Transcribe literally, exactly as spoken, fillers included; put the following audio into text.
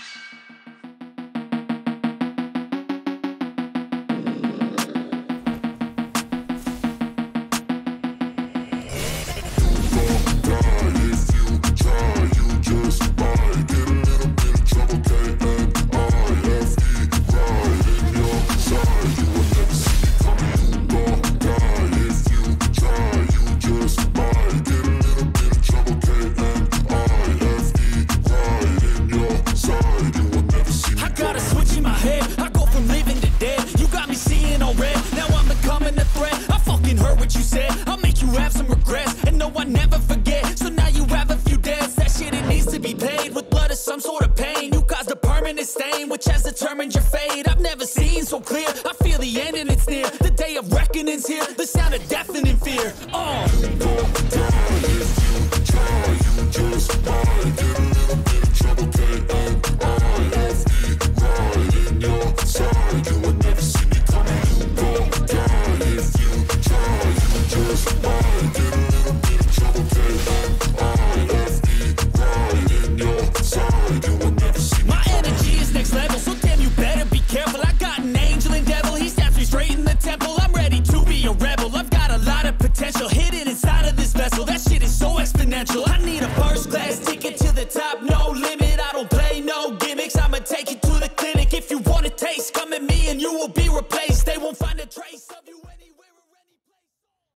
So clear, I feel the end and it's near. The day of reckoning's here, the sound of deafening fear. Oh,